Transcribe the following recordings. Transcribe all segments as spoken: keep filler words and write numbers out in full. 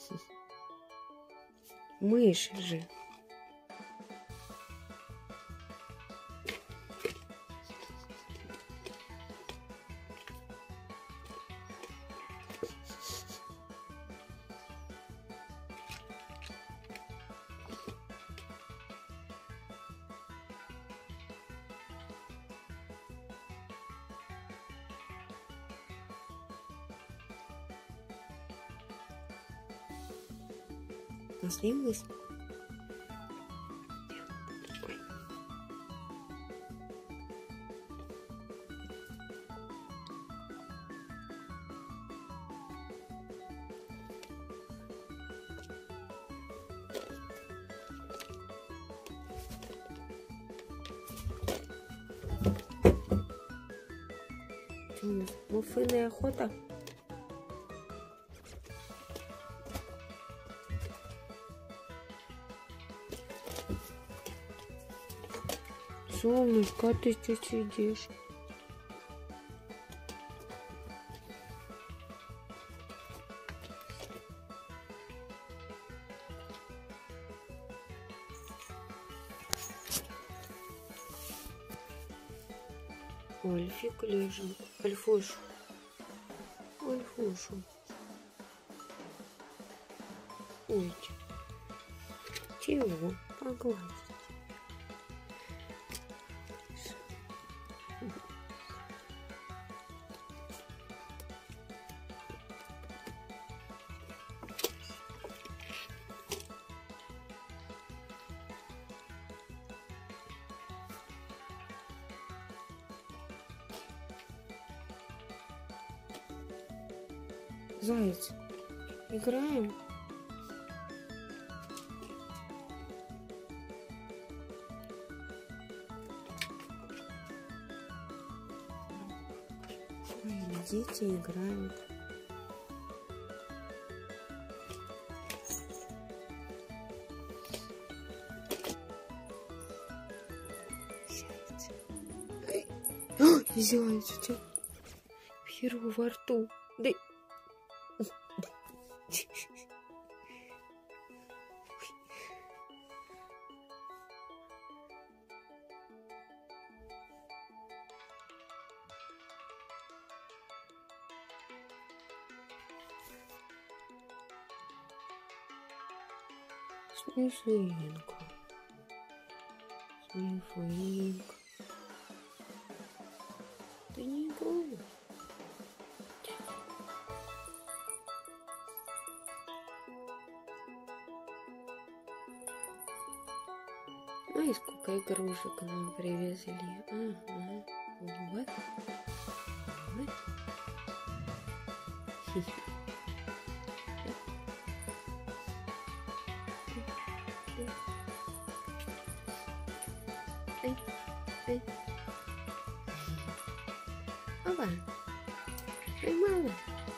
Мышь же. Наслимось? Что у нас? Муффиная охота? Солнышко, а ты здесь сидишь? Альфик лежит. Альфош. Альфошу. Ой. Чего? Погладь. Заяц, играем? Ой, дети играют. Заяц, у тебя перо во рту. Да... Снежинка, снежинка, ты не играешь? Ой, сколько игрушек нам привезли. Ага, вот. Вот. Эй, эй. Опа. Эй, мама.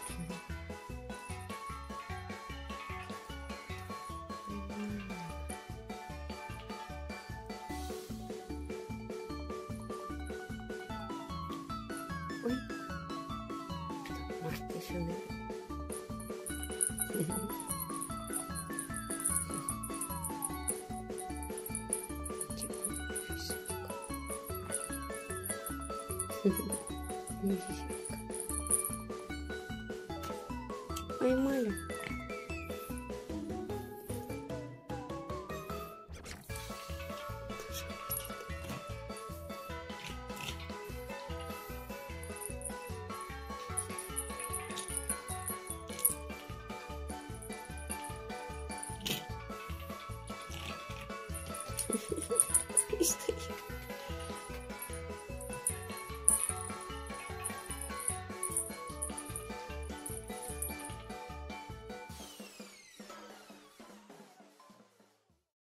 Ой. Может, еще на... Поймали. Что